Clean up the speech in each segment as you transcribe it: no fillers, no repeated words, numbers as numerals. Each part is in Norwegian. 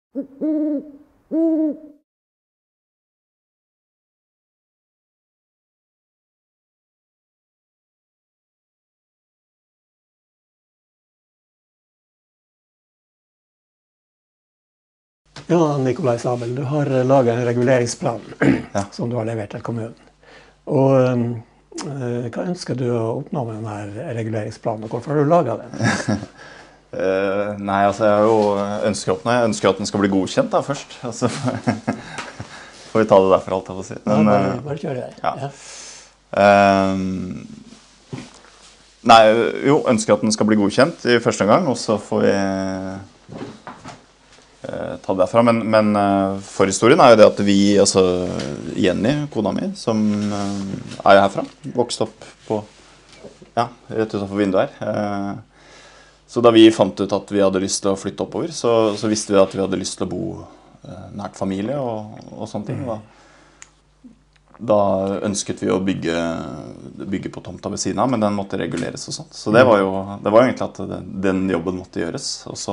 Ja, Nikolai Sabel, du har laget en reguleringsplan som du har levert til kommunen. Og hva ønsker du å oppnå med denne reguleringsplanen, og hvorfor har du laget den? Nei, altså jeg har jo jeg ønsker at den skal bli godkjent da først. Altså, får vi ta det derfra alt jeg får si. Men, bare kjør det. Ja. Nei, jo, ønsker at den skal bli godkjent i første gang, og så får vi ta det derfra. Men forhistorien er jo det at vi, altså Jenny, kona mi, som er jo herfra, vokste opp på, ja, rett utenfor vinduet her. Så da vi fant ut at vi hadde lyst til å flytte oppover, så visste vi at vi hadde lyst til å bo nært familie og sånne ting. Da ønsket vi å bygge på tomta ved siden av, men den måtte reguleres og sånt. Så det var jo egentlig at den jobben måtte gjøres.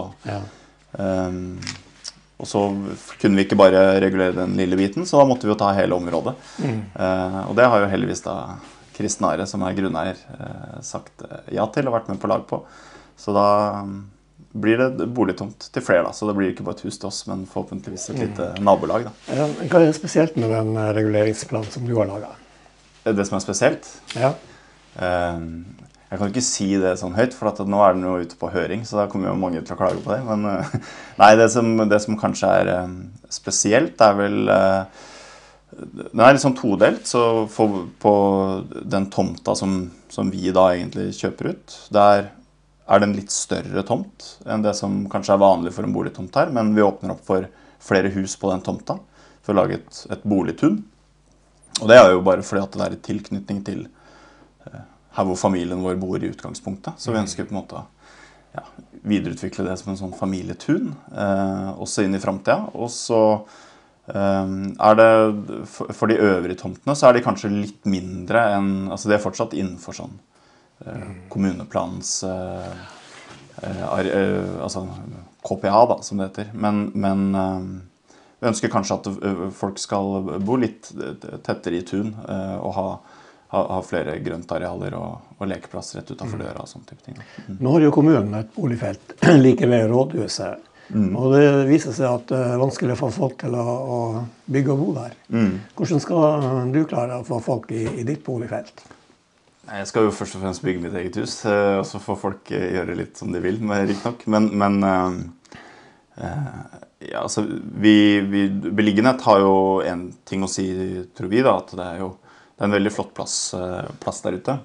Og så kunne vi ikke bare regulere den lille biten, så da måtte vi jo ta hele området. Og det har jo heldigvis da Kristen Are, som er grunneier, sagt ja til og vært med på lag på. Så da blir det boligtomt til flere da, så det blir ikke bare et hus til oss, men forhåpentligvis et lite nabolag da. Ja, hva er det spesielt med den reguleringsplanen som du har laget? Det som er spesielt? Ja. Jeg kan ikke si det sånn høyt, for nå er den jo ute på høring, så da kommer jo mange til å klage på det. Men nei, det som kanskje er spesielt er vel, den er litt sånn todelt, så på den tomta som vi da egentlig kjøper ut, der er det en litt større tomt enn det som kanskje er vanlig for en boligtomt her, men vi åpner opp for flere hus på den tomta for å lage et boligtun. Og det er jo bare fordi at det er en tilknytning til her hvor familien vår bor i utgangspunktet. Så vi ønsker på en måte å videreutvikle det som en sånn familietun, også inn i fremtiden. Og så er det, for de øvrige tomtene, så er de kanskje litt mindre enn, altså det er fortsatt innenfor sånn kommuneplanens altså KPA da, som det heter. Men vi ønsker kanskje at folk skal bo litt tettere i tun og ha flere grøntarealer og lekeplass rett utenfor døra og sånne type ting. Nå har jo kommunen et boligfelt like ved rådhuset, og det viser seg at det er vanskelig å få folk til å bygge og bo der. Hvordan skal du klare å få folk i ditt boligfelt? Jeg skal jo først og fremst bygge mitt eget hus, og så får folk gjøre litt som de vil, riktig nok. Men ja, altså, beliggenhet har jo en ting å si, tror vi da, at det er en veldig flott plass der ute.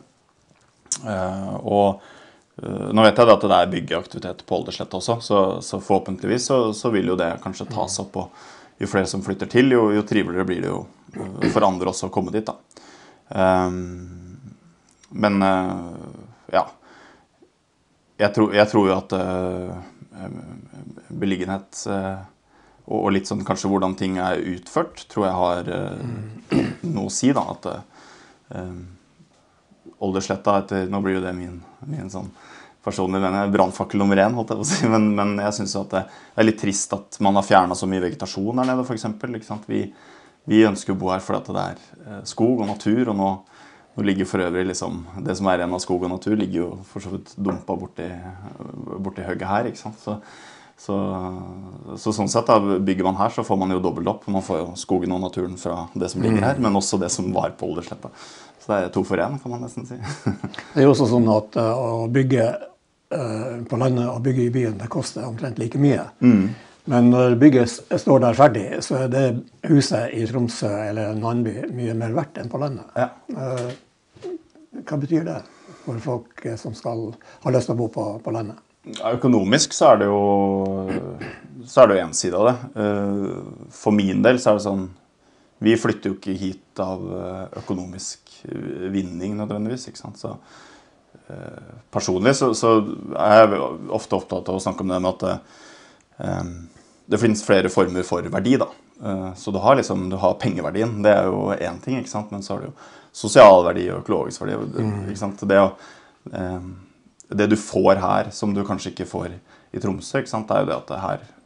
Og nå vet jeg at det er byggeaktivitet på Olderslett også, så forhåpentligvis så vil jo det kanskje tas opp, og jo flere som flytter til, jo triveligere blir det jo for andre også å komme dit da. Men ja, jeg tror jo at beliggenhet og litt sånn kanskje hvordan ting er utført, tror jeg har noe å si da, at Oldersletta, nå blir jo det min sånn personlig brannfakkel nummer 1, holdt jeg på å si, men jeg synes jo at det er litt trist at man har fjernet så mye vegetasjon her nede, for eksempel, ikke sant? Vi ønsker å bo her fordi det er skog og natur, og nå ligger for øvrig liksom, det som er igjen av skog og natur ligger jo for så vidt dumpa borti høgget her, ikke sant? Så sånn sett da, bygger man her så får man jo dobbelt opp, man får jo skogen og naturen fra det som ligger her, men også det som var på Oldersletta. Så det er 2 for 1, kan man nesten si. Det er jo også sånn at å bygge på landet og bygge i byen, det koster omtrent like mye. Men når bygget står der ferdig, så er det huset i Tromsø eller en annen by mye mer verdt enn på landet. Ja. Hva betyr det for folk som har lyst til å bo på landet? Ja, økonomisk så er det jo en side av det. For min del så er det sånn, vi flytter jo ikke hit av økonomisk vinning nødvendigvis, ikke sant? Så personlig så er jeg ofte opptatt av å snakke om det med at det finnes flere former for verdi da. Så du har pengeverdien, det er jo en ting, ikke sant? Men så har du jo sosial verdi og økologisk verdi, ikke sant? Det du får her, som du kanskje ikke får i Tromsø, ikke sant? Det er jo det at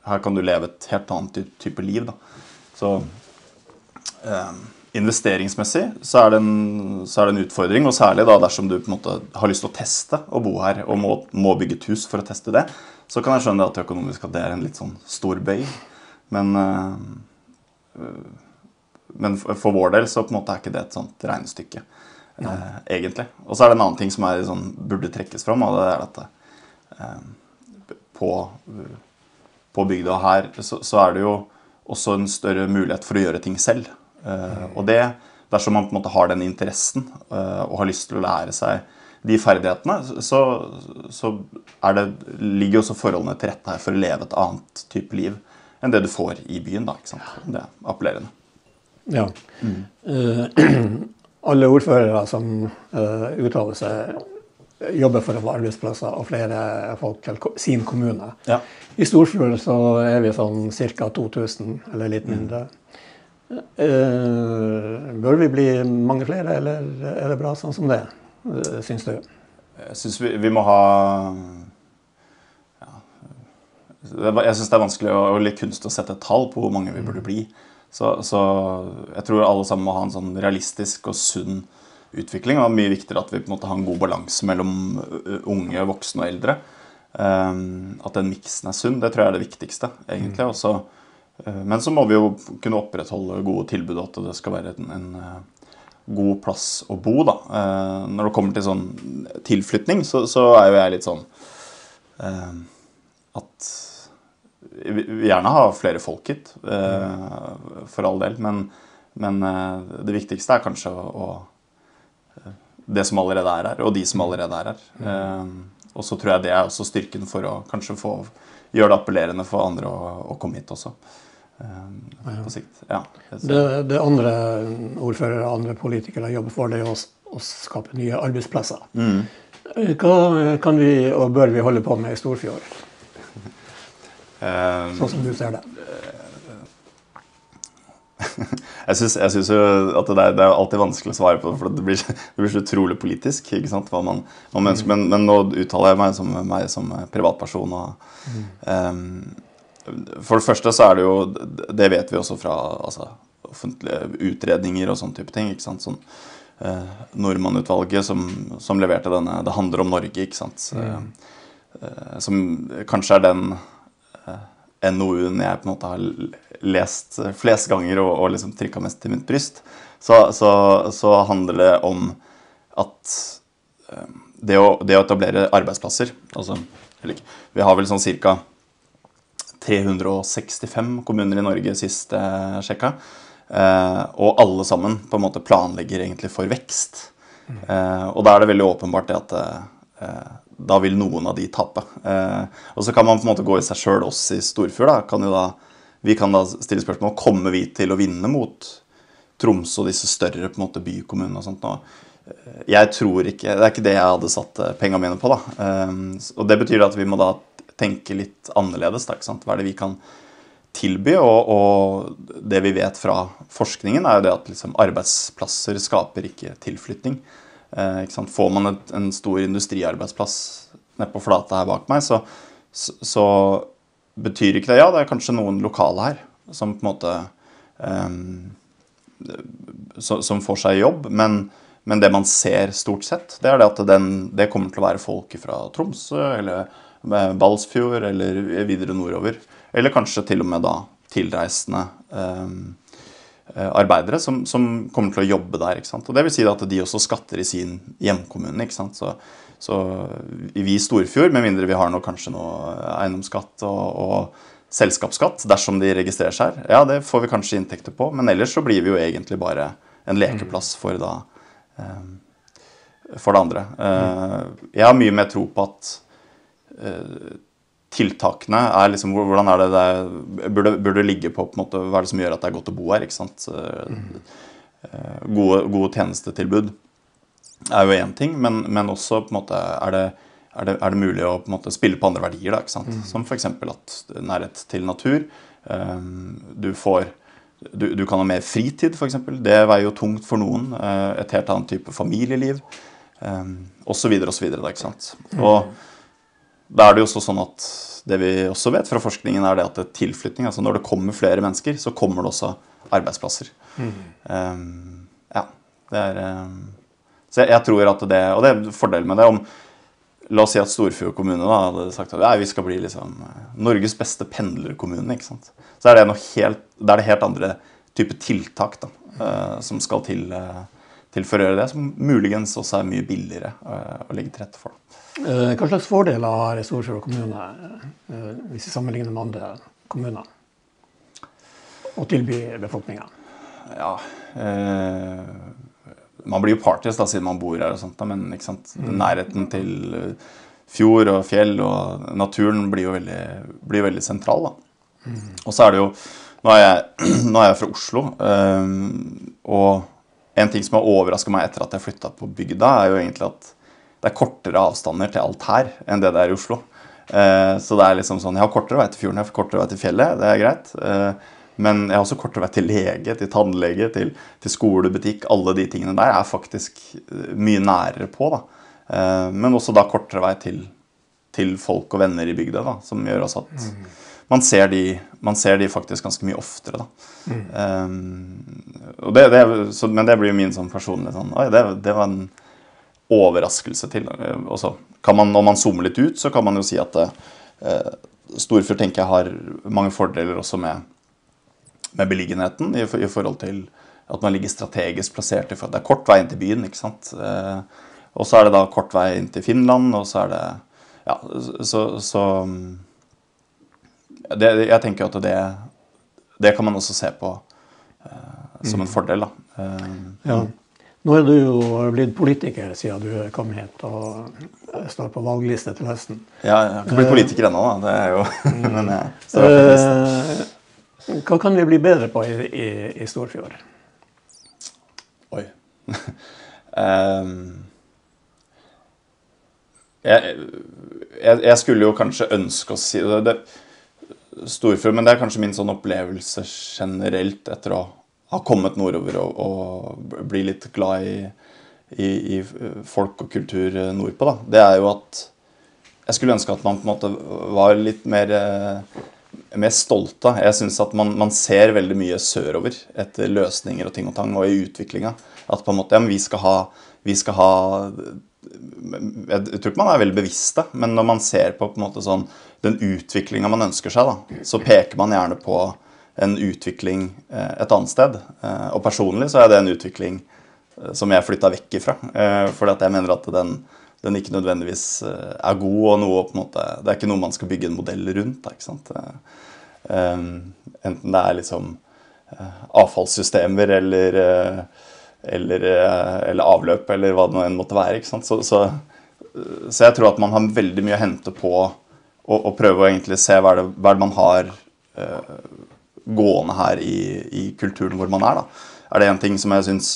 her kan du leve et helt annet type liv da. Så investeringsmessig så er det en utfordring, og særlig da dersom du på en måte har lyst til å teste å bo her, og må bygge et hus for å teste det, så kan jeg skjønne at økonomisk at det er en litt sånn stor bøy. Men for vår del så på en måte er ikke det et sånt regnestykke, egentlig. Og så er det en annen ting som sånn, burde trekkes fram, og det er at på bygda her så er det jo også en større mulighet for å gjøre ting selv. Og det, dersom man på en måte har den interessen og har lyst til å lære seg de ferdighetene, så ligger også forholdene til rette her for å leve et annet type liv enn det du får i byen da, ikke sant? Det er appellerende. Ja. Alle ordførere som uttaler seg, jobber for å få arbeidsplasser og flere folk til sin kommune. Ja. I Storfjord så er vi sånn cirka 2000, eller litt mindre. Bør vi bli mange flere, eller er det bra sånn som det, synes du? Jeg synes vi må ha... Jeg synes det er vanskelig og litt kunst å sette et tall på hvor mange vi burde bli. Så jeg tror alle sammen må ha en sånn realistisk og sunn utvikling. Og det er mye viktigere at vi på en måte har en god balanse mellom unge, voksne og eldre. At den miksen er sunn, det tror jeg er det viktigste, egentlig. Også, men så må vi jo kunne opprettholde gode tilbud, at det skal være en god plass å bo, da. Når det kommer til sånn tilflytning, så er jo jeg litt sånn at vi gjerne har flere folk hit, for all del, men det viktigste er kanskje det som allerede er her, og de som allerede er her. Og så tror jeg det er også styrken for å kanskje gjøre det appellerende for andre å komme hit også, på sikt. Ja, det andre ordførere og andre politikere jobber for, det er å skape nye arbeidsplasser. Hva kan vi og bør vi holde på med i Storfjord? Sånn som du ser det. Jeg synes jo at det er alltid vanskelig å svare på, for det blir så utrolig politisk, ikke sant, hva man ønsker. Men nå uttaler jeg meg som privatperson. For det første så er det jo, det vet vi også fra offentlige utredninger og sånne type ting, ikke sant, sånn Norman-utvalget som leverte denne, det handler om Norge, ikke sant, som kanskje er den NOU-en jeg på en måte har lest flest ganger og liksom trykket mest til mitt bryst, så handler det om at det å etablere arbeidsplasser, altså, vi har vel sånn cirka 365 kommuner i Norge sist sjekket, og alle sammen på en måte planlegger egentlig for vekst. Og da er det veldig åpenbart det at da vil noen av de tape. Og så kan man på en måte gå i seg selv, oss i Storfjord, vi kan da stille spørsmål, kommer vi til å vinne mot Troms og disse større på en måte bykommunene og sånt nå? Jeg tror ikke, det er ikke det jeg hadde satt pengene mine på da. Og det betyr at vi må da tenke litt annerledes, da, ikke sant? Hva er det vi kan tilby, og det vi vet fra forskningen er jo det at liksom, arbeidsplasser skaper ikke tilflytning. Ikke sant? Får man en stor industriarbeidsplass nede på flata her bak meg, så betyr ikke det, ja, det er kanskje noen lokale her som på en måte som får seg jobb, men det man ser stort sett, det er det at det kommer til å være folk fra Tromsø, eller Balsfjord, eller videre nordover, eller kanskje til og med da tilreisende arbeidere som kommer til å jobbe der, ikke sant? Og det vil si at de også skatter i sin hjemkommune, ikke sant? Så vi i Storfjord, med mindre vi har kanskje noe eiendomsskatt og selskapsskatt, dersom de registrerer seg her, ja, det får vi kanskje inntekter på, men ellers så blir vi jo egentlig bare en lekeplass for det andre. Jeg har mye mer tro på at tiltakene er liksom, hvordan er det burde ligge på en måte, hva er det som gjør at det er godt å bo her, ikke sant? Gode tjenestetilbud er jo en ting, men også på en måte er det mulig å på en måte spille på andre verdier da, ikke sant? Som for eksempel at nærhet til natur, du kan ha mer fritid for eksempel, det veier jo tungt for noen, et helt annet type familieliv, og så videre da, ikke sant? Og da det jo også sånn at det vi også vet fra forskningen det at tilflytning, altså når det kommer flere mennesker, så kommer det også arbeidsplasser. Ja, så jeg tror at det, og det fordelen med det, la oss si at Storfjord kommune da, hadde sagt at vi skal bli liksom Norges beste pendlerkommune, ikke sant? Så det det helt andre type tiltak da, som skal til for å gjøre det, som muligens også mye billigere å legge til rette for. Hva slags fordeler har Storfjord kommune hvis vi sammenligner med andre kommuner å tilby befolkningen? Ja, man blir jo partisk da, siden man bor her og sånt, da, men ikke sant? Nærheten til fjord og fjell og naturen blir jo veldig sentral da. Og så det jo, nå jeg fra Oslo, og en ting som har overrasket meg etter at jeg flyttet på bygda, jo egentlig at det kortere avstander til alt her enn det i Oslo. Så det liksom sånn, jeg har kortere vei til fjorden, jeg har kortere vei til fjellet, det greit. Men jeg har også kortere vei til lege, til tannlege, til skole, butikk, alle de tingene der faktisk mye nærere på da. Men også da kortere vei til folk og venner i bygda da, som gjør også at man ser de faktisk ganske mye oftere da. Og men det blir jo min sånn personlig sånn, det var en overraskelse til. Og så kan man, når man zoomer litt ut, så kan man jo si at Storfjord tenker jeg har mange fordeler også med beliggenheten i forhold til at man ligger strategisk plassert i forhold. Det kort vei inn til byen, ikke sant? Og så det da kort vei inn til Finland, og så det, ja, jeg tenker at det kan man også se på som en fordel da. Ja. Nå du jo blitt politiker siden du kom hit og står på valgliste til høsten. Ja, jeg har ikke blitt politiker ennå da, det jo men hva kan vi bli bedre på i Storfjord? Oi. Jeg skulle jo kanskje ønske å si det Storfjord, men det kanskje min sånn opplevelse generelt etter å ha kommet nordover og bli litt glad i folk og kultur nordpå da. Det jo at jeg skulle ønske at man på en måte var litt mer stolte. Jeg synes at man ser veldig mye sørover etter løsninger og ting og tang og i utviklingen. At på en måte, ja, men vi skal ha jeg tror ikke man veldig bevisst det, men når man ser på en måte sånn den utviklingen man ønsker seg da, så peker man gjerne på en utvikling et annet sted. Og personlig så det en utvikling som jeg flyttet vekk ifra, fordi at jeg mener at den ikke nødvendigvis god, og noe på en måte, det ikke noe man skal bygge en modell rundt, da, ikke sant? Enten det liksom avfallssystemer eller avløp, eller hva det nå enn måtte være, ikke sant? Så jeg tror at man har veldig mye å hente på å prøve å egentlig se hva det man har gående her i kulturen hvor man da. Det en ting som jeg synes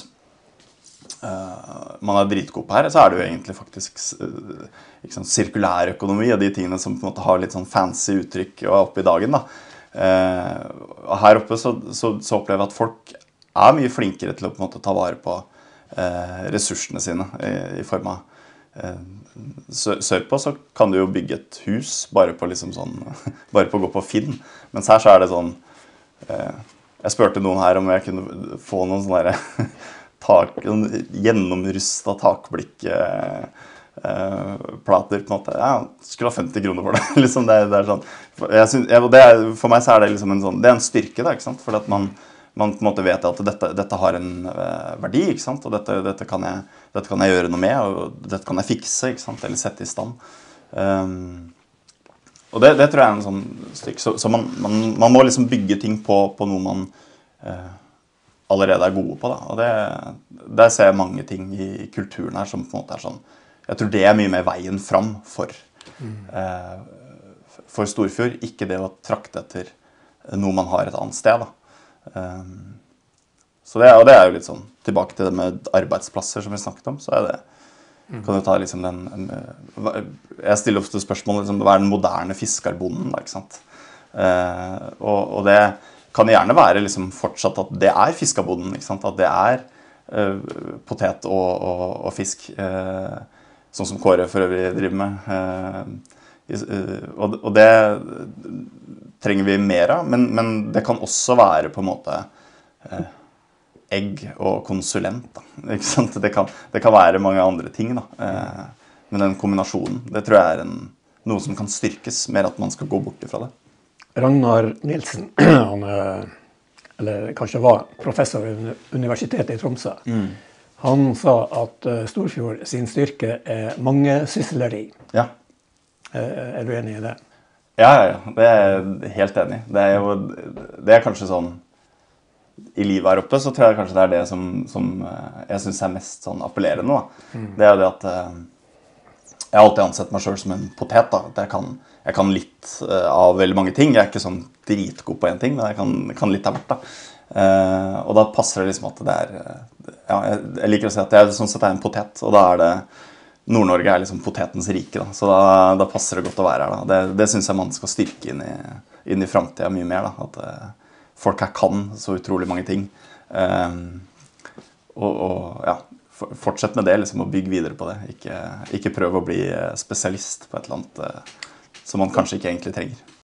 man dritgod på her, så det jo egentlig faktisk ikke sant, sirkulær økonomi og de tingene som på en måte har litt sånn fancy uttrykk oppe i dagen da. Og her oppe så opplever jeg at folk mye flinkere til å på en måte ta vare på ressursene sine i form av sørpå så kan du jo bygge et hus bare på liksom sånn, bare på å gå på Finn, mens her så det sånn jeg spurte noen her om jeg kunne få noen sånne gjennomrustet takblikk plater på en måte, ja, skulle ha 50 kroner for det liksom det sånn for meg så det liksom en sånn, det en styrke da, ikke sant, for at man på en måte vet at dette har en verdi, ikke sant? Og dette kan jeg gjøre noe med, og dette kan jeg fikse, ikke sant? Eller sette i stand. Og det tror jeg en sånn styrke. Så man må liksom bygge ting på noe man allerede gode på. Da. Og der ser jeg mange ting i kulturen her som på en måte sånn, jeg tror det mye mer veien fram for Storfjord, ikke det å trakte etter noe man har et annet sted da. Så det jo litt sånn tilbake til det med arbeidsplasser som vi snakket om, så det kan du ta liksom jeg stiller ofte spørsmål liksom, hva den moderne fiskerbonden da, ikke sant? Og det kan gjerne være liksom fortsatt at det fiskerbonden, ikke sant? At det potet og fisk sånn som Kåre for øvrig driver med Og det trenger vi mer av, men det kan også være på en måte egg og konsulent, da. Ikke sant? Det kan være mange andre ting, da. Men den kombinasjonen, det tror jeg noe som kan styrkes, mer at man skal gå bort ifra det. Ragnar Nilsen, han eller kanskje var professor ved Universitetet i Tromsø. Han sa at Storfjord sin styrke mangesysseleri. Ja. Du enig i det? Ja, det er jeg helt enig i. Det er kanskje sånn, i livet her oppe, så tror jeg kanskje det er det som jeg synes er mest sånn appellerende, da. Det er jo det at jeg har alltid ansett meg selv som en potet, da. At jeg kan litt av veldig mange ting. Jeg er ikke sånn dritgod på en ting, men jeg kan litt av hvert, da. Og da passer det liksom at det ja, jeg liker å si at jeg sånn sett er en potet, og da er det Nord-Norge er liksom potetens rike, da. Så da passer det godt å være her, da. Det synes jeg man skal styrke inn i fremtiden mye mer, da. At folk her kan så utrolig mange ting. Og ja, fortsett med det, liksom, og bygg videre på det. Ikke prøv å bli spesialist på et eller annet som man kanskje ikke egentlig trenger.